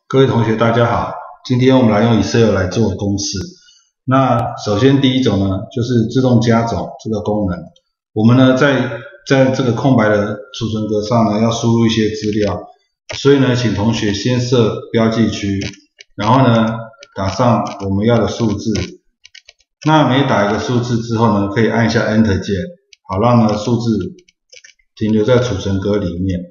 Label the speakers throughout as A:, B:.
A: 各位同学大家好，今天我们来用 Excel 来做公式。那首先第一种呢，就是自动加总这个功能。我们呢在这个空白的储存格上呢，要输入一些资料，所以呢，请同学先设标记区，然后呢打上我们要的数字。那每打一个数字之后呢，可以按一下 Enter 键，好让呢数字停留在储存格里面。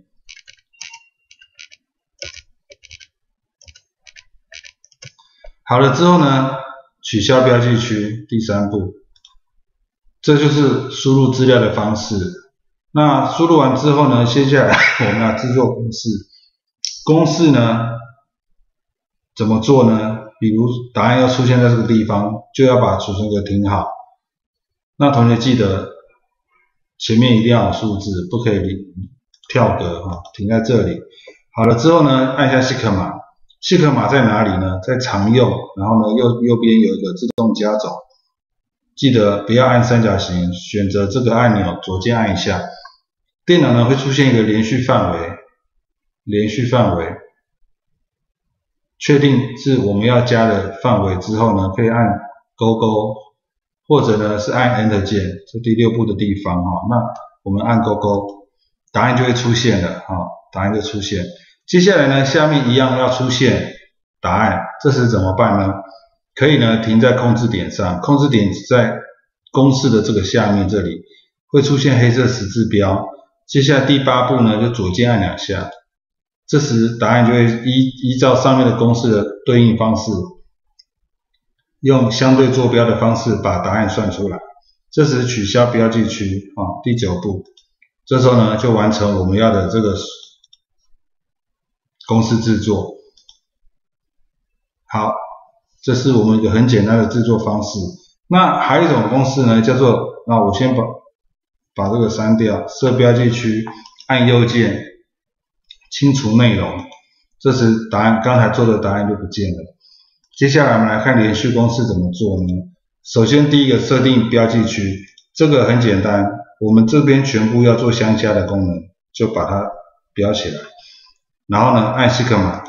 A: 好了之后呢，取消标记区，第三步，这就是输入资料的方式。那输入完之后呢，接下来我们要制作公式。公式呢怎么做呢？比如答案要出现在这个地方，就要把储存格停好。那同学记得前面一定要有数字，不可以跳格停在这里。好了之后呢，按下 Shift 码。Shift 码在哪里呢？在常用，然后呢右边有一个自动加总，记得不要按三角形，选择这个按钮，左键按一下，电脑呢会出现一个连续范围，确定是我们要加的范围之后呢，可以按勾勾，或者呢是按 Enter 键，这第6步的地方那我们按勾勾，答案就会出现了答案就出现。接下来呢，下面一样要出现答案，这时怎么办呢？可以呢停在控制点上，控制点在公式的这个下面这里会出现黑色十字标。接下来第8步呢，就左键按2下，这时答案就会依照上面的公式的对应方式，用相对坐标的方式把答案算出来。这时取消标记区第9步，这时候呢就完成我们要的这个公式制作。好，这是我们一个很简单的制作方式。那还有一种公式呢，叫做我先把这个删掉，设标记区，按右键清除内容，这时答案刚才做的答案就不见了。接下来我们来看连续公式怎么做呢？首先第一个设定标记区，这个很简单，我们这边全部要做相加的功能，就把它标起来。然后呢，按 Shift 码，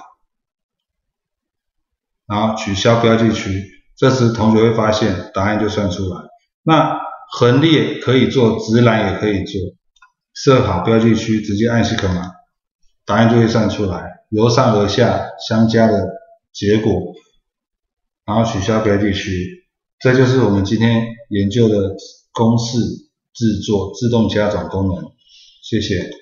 A: 然后取消标记区，这时同学会发现答案就算出来。那横列可以做，直栏也可以做，设好标记区，直接按 Shift 码，答案就会算出来，由上而下相加的结果，然后取消标记区，这就是我们今天研究的公式制作自动加总功能。谢谢。